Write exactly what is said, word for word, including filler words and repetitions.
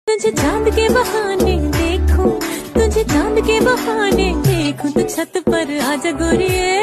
तुझे चांद के बहाने देखूं, तुझे चांद के बहाने देखूं, तो छत पर आजा गोरिये।